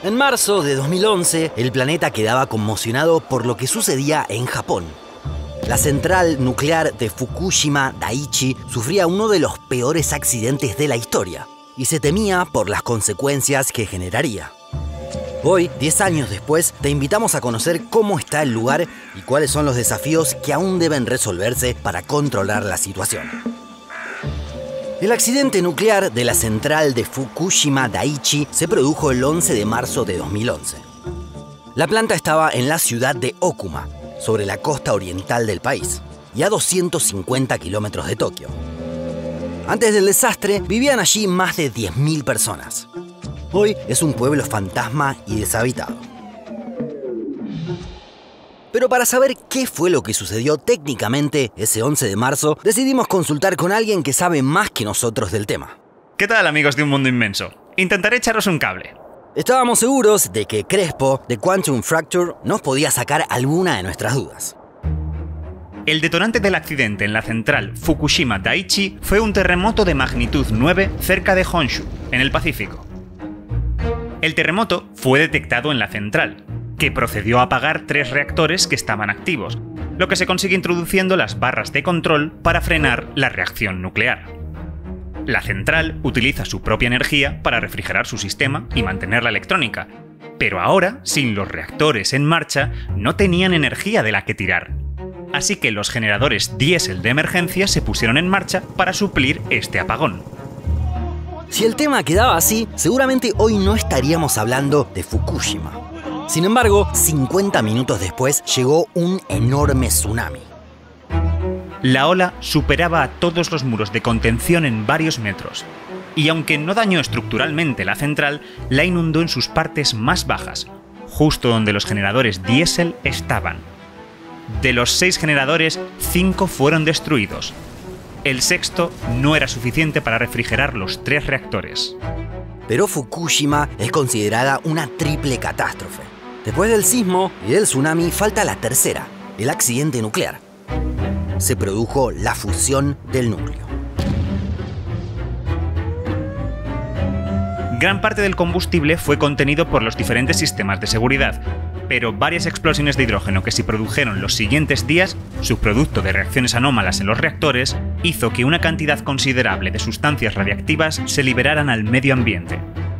En marzo de 2011, el planeta quedaba conmocionado por lo que sucedía en Japón. La central nuclear de Fukushima Daiichi sufría uno de los peores accidentes de la historia y se temía por las consecuencias que generaría. Hoy, 10 años después, te invitamos a conocer cómo está el lugar y cuáles son los desafíos que aún deben resolverse para controlar la situación. El accidente nuclear de la central de Fukushima Daiichi se produjo el 11 de marzo de 2011. La planta estaba en la ciudad de Okuma, sobre la costa oriental del país, y a 250 kilómetros de Tokio. Antes del desastre, vivían allí más de 10.000 personas. Hoy es un pueblo fantasma y deshabitado. Pero para saber qué fue lo que sucedió técnicamente ese 11 de marzo, decidimos consultar con alguien que sabe más que nosotros del tema. ¿Qué tal, amigos de Un Mundo Inmenso? Intentaré echaros un cable. Estábamos seguros de que Crespo, de Quantum Fracture, nos podía sacar alguna de nuestras dudas. El detonante del accidente en la central Fukushima Daiichi fue un terremoto de magnitud 9 cerca de Honshu, en el Pacífico. El terremoto fue detectado en la central, que procedió a apagar 3 reactores que estaban activos, lo que se consigue introduciendo las barras de control para frenar la reacción nuclear. La central utiliza su propia energía para refrigerar su sistema y mantener la electrónica, pero ahora, sin los reactores en marcha, no tenían energía de la que tirar. Así que los generadores diésel de emergencia se pusieron en marcha para suplir este apagón. Si el tema quedaba así, seguramente hoy no estaríamos hablando de Fukushima. Sin embargo, 50 minutos después llegó un enorme tsunami. La ola superaba a todos los muros de contención en varios metros, y aunque no dañó estructuralmente la central, la inundó en sus partes más bajas, justo donde los generadores diésel estaban. De los 6 generadores, 5 fueron destruidos. El sexto no era suficiente para refrigerar los 3 reactores. Pero Fukushima es considerada una triple catástrofe. Después del sismo y del tsunami falta la tercera, el accidente nuclear. Se produjo la fusión del núcleo. Gran parte del combustible fue contenido por los diferentes sistemas de seguridad, pero varias explosiones de hidrógeno que se produjeron los siguientes días, subproducto de reacciones anómalas en los reactores, hizo que una cantidad considerable de sustancias radiactivas se liberaran al medio ambiente.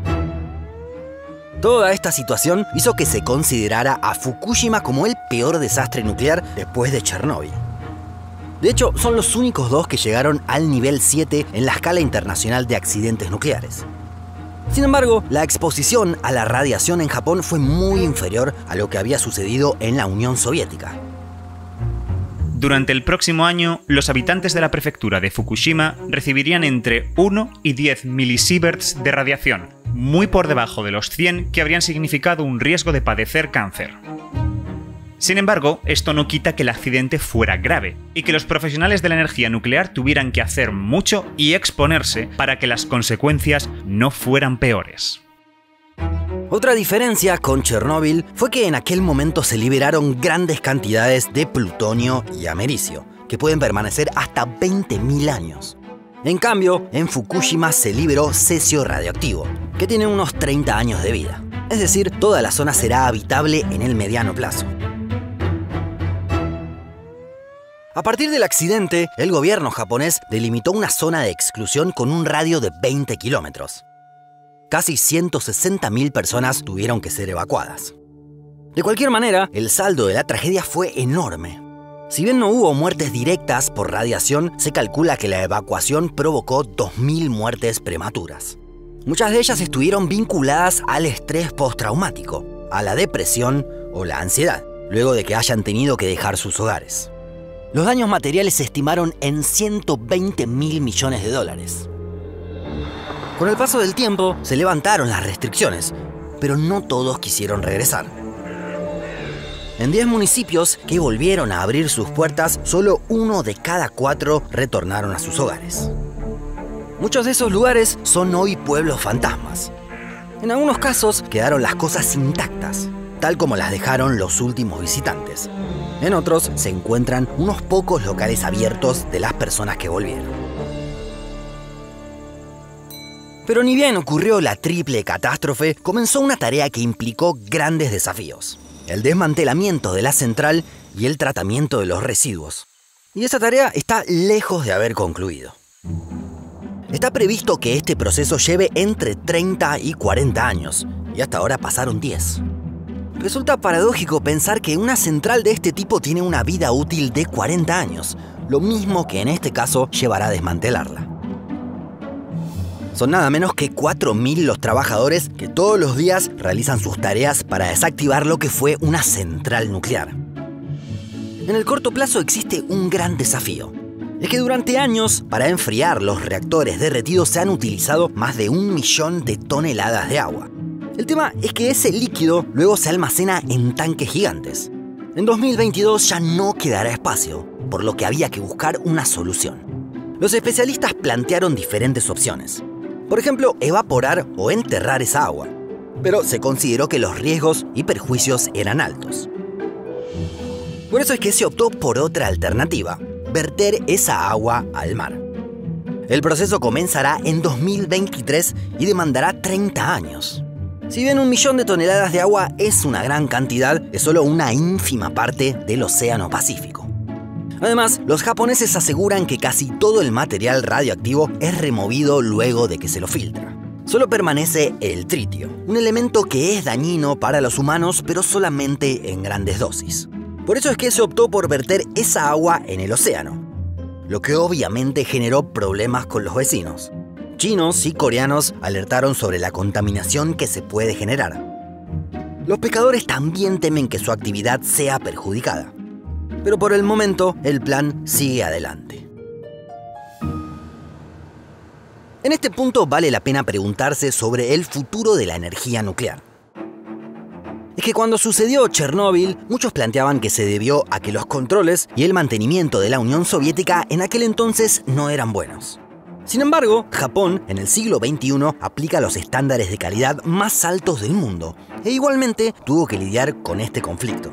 Toda esta situación hizo que se considerara a Fukushima como el peor desastre nuclear después de Chernóbil. De hecho, son los únicos 2 que llegaron al nivel 7 en la escala internacional de accidentes nucleares. Sin embargo, la exposición a la radiación en Japón fue muy inferior a lo que había sucedido en la Unión Soviética. Durante el próximo año, los habitantes de la prefectura de Fukushima recibirían entre 1 y 10 milisieverts de radiación, muy por debajo de los 100 que habrían significado un riesgo de padecer cáncer. Sin embargo, esto no quita que el accidente fuera grave y que los profesionales de la energía nuclear tuvieran que hacer mucho y exponerse para que las consecuencias no fueran peores. Otra diferencia con Chernóbil fue que en aquel momento se liberaron grandes cantidades de plutonio y americio, que pueden permanecer hasta 20.000 años. En cambio, en Fukushima se liberó cesio radioactivo, que tiene unos 30 años de vida. Es decir, toda la zona será habitable en el mediano plazo. A partir del accidente, el gobierno japonés delimitó una zona de exclusión con un radio de 20 kilómetros. Casi 160.000 personas tuvieron que ser evacuadas. De cualquier manera, el saldo de la tragedia fue enorme. Si bien no hubo muertes directas por radiación, se calcula que la evacuación provocó 2.000 muertes prematuras. Muchas de ellas estuvieron vinculadas al estrés postraumático, a la depresión o la ansiedad, luego de que hayan tenido que dejar sus hogares. Los daños materiales se estimaron en 120.000 millones de dólares. Con el paso del tiempo, se levantaron las restricciones, pero no todos quisieron regresar. En 10 municipios que volvieron a abrir sus puertas, solo 1 de cada 4 retornaron a sus hogares. Muchos de esos lugares son hoy pueblos fantasmas. En algunos casos quedaron las cosas intactas, tal como las dejaron los últimos visitantes. En otros se encuentran unos pocos locales abiertos de las personas que volvieron. Pero ni bien ocurrió la triple catástrofe, comenzó una tarea que implicó grandes desafíos: el desmantelamiento de la central y el tratamiento de los residuos. Y esa tarea está lejos de haber concluido. Está previsto que este proceso lleve entre 30 y 40 años, y hasta ahora pasaron 10. Resulta paradójico pensar que una central de este tipo tiene una vida útil de 40 años, lo mismo que en este caso llevará a desmantelarla. Son nada menos que 4.000 los trabajadores que todos los días realizan sus tareas para desactivar lo que fue una central nuclear. En el corto plazo existe un gran desafío. Es que durante años, para enfriar los reactores derretidos se han utilizado más de 1 millón de toneladas de agua. El tema es que ese líquido luego se almacena en tanques gigantes. En 2022 ya no quedará espacio, por lo que había que buscar una solución. Los especialistas plantearon diferentes opciones. Por ejemplo, evaporar o enterrar esa agua. Pero se consideró que los riesgos y perjuicios eran altos. Por eso es que se optó por otra alternativa: verter esa agua al mar. El proceso comenzará en 2023 y demandará 30 años. Si bien 1 millón de toneladas de agua es una gran cantidad, es solo una ínfima parte del Océano Pacífico. Además, los japoneses aseguran que casi todo el material radioactivo es removido luego de que se lo filtra. Solo permanece el tritio, un elemento que es dañino para los humanos, pero solamente en grandes dosis. Por eso es que se optó por verter esa agua en el océano, lo que obviamente generó problemas con los vecinos. Chinos y coreanos alertaron sobre la contaminación que se puede generar. Los pescadores también temen que su actividad sea perjudicada. Pero por el momento, el plan sigue adelante. En este punto vale la pena preguntarse sobre el futuro de la energía nuclear. Es que cuando sucedió Chernóbil, muchos planteaban que se debió a que los controles y el mantenimiento de la Unión Soviética en aquel entonces no eran buenos. Sin embargo, Japón, en el siglo XXI, aplica los estándares de calidad más altos del mundo e igualmente tuvo que lidiar con este conflicto.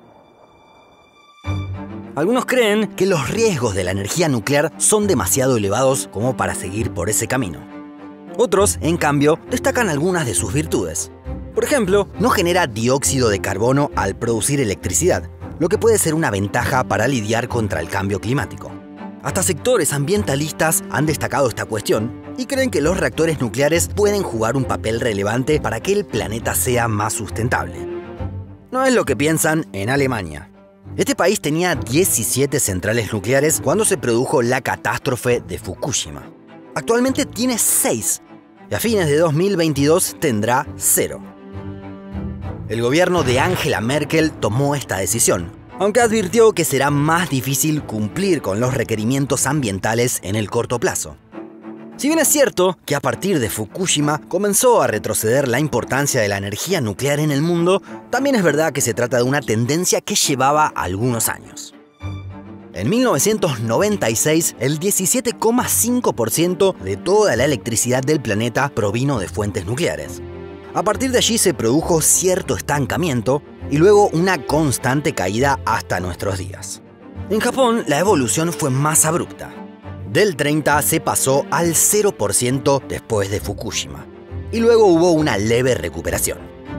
Algunos creen que los riesgos de la energía nuclear son demasiado elevados como para seguir por ese camino. Otros, en cambio, destacan algunas de sus virtudes. Por ejemplo, no genera dióxido de carbono al producir electricidad, lo que puede ser una ventaja para lidiar contra el cambio climático. Hasta sectores ambientalistas han destacado esta cuestión y creen que los reactores nucleares pueden jugar un papel relevante para que el planeta sea más sustentable. No es lo que piensan en Alemania. Este país tenía 17 centrales nucleares cuando se produjo la catástrofe de Fukushima. Actualmente tiene 6 y a fines de 2022 tendrá 0. El gobierno de Angela Merkel tomó esta decisión, aunque advirtió que será más difícil cumplir con los requerimientos ambientales en el corto plazo. Si bien es cierto que a partir de Fukushima comenzó a retroceder la importancia de la energía nuclear en el mundo, también es verdad que se trata de una tendencia que llevaba algunos años. En 1996, el 17,5% de toda la electricidad del planeta provino de fuentes nucleares. A partir de allí se produjo cierto estancamiento y luego una constante caída hasta nuestros días. En Japón, la evolución fue más abrupta. Del 30 se pasó al 0% después de Fukushima, y luego hubo una leve recuperación.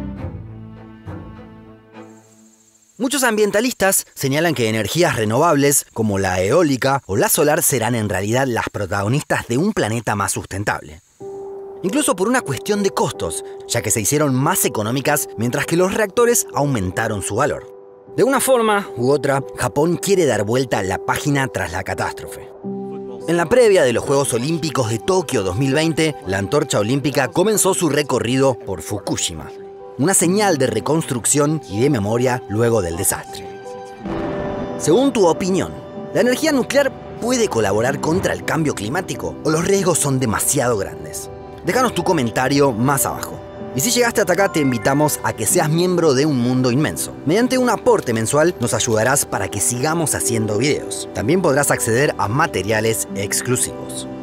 Muchos ambientalistas señalan que energías renovables, como la eólica o la solar, serán en realidad las protagonistas de un planeta más sustentable. Incluso por una cuestión de costos, ya que se hicieron más económicas mientras que los reactores aumentaron su valor. De una forma u otra, Japón quiere dar vuelta a la página tras la catástrofe. En la previa de los Juegos Olímpicos de Tokio 2020, la antorcha olímpica comenzó su recorrido por Fukushima, una señal de reconstrucción y de memoria luego del desastre. Según tu opinión, ¿la energía nuclear puede colaborar contra el cambio climático o los riesgos son demasiado grandes? Déjanos tu comentario más abajo. Y si llegaste hasta acá, te invitamos a que seas miembro de Un Mundo Inmenso. Mediante un aporte mensual nos ayudarás para que sigamos haciendo videos. También podrás acceder a materiales exclusivos.